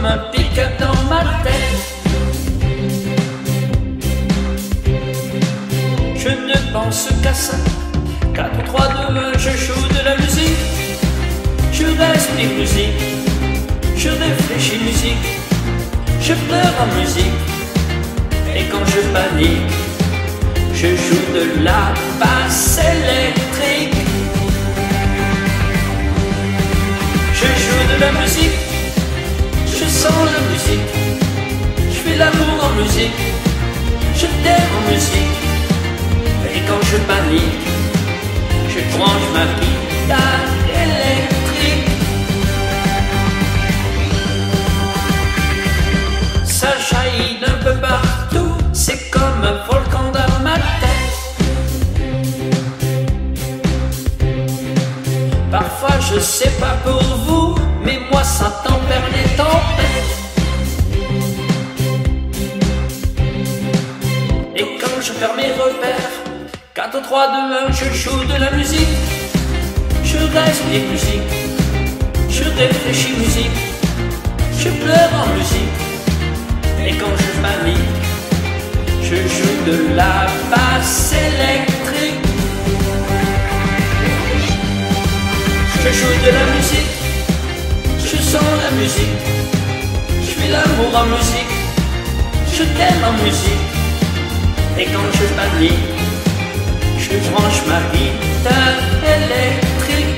comme un pick-up dans ma tête. Je ne pense qu'à ça. 4, 3, 2, 1, je joue de la musique. Je respire musique. Je réfléchis musique. Je pleure en musique. Et quand je panique, je joue de la basse électrique. Je joue de la musique. Je sens la musique. Je fais l'amour en musique. Je t'aime en musique. Et quand je panique, je branche ma guitare électrique. Ça jaillit d'un peu partout, c'est comme un volcan dans ma tête. Parfois je sais pas pour vous, mais moi ça tempère les tempêtes. Et quand je perds mes repères, 4, 3, 2, 1, je joue de la musique. Je respire musique. Je réfléchis musique. Je pleure en musique. Et quand je panique, je joue de la basse électrique. Je joue de la musique. Je sens la musique. Je fais l'amour en musique. Je t'aime en musique. Et quand je panique, je branche ma guitare électrique.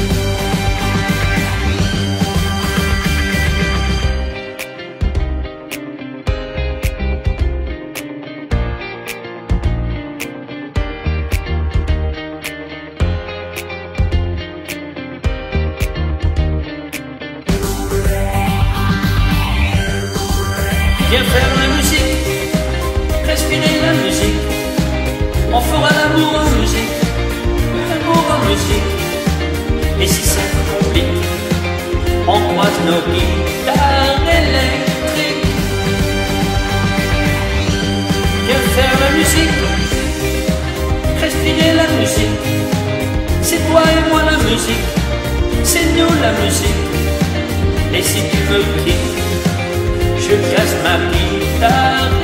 Viens faire la musique, respirer la musique. On fera l'amour en musique, l'amour en musique. Et si ça te complique, on croise nos guitares électriques. Viens faire la musique, respirer la musique. C'est toi et moi la musique, c'est nous la musique. Et si tu me quittes, je casse ma guitare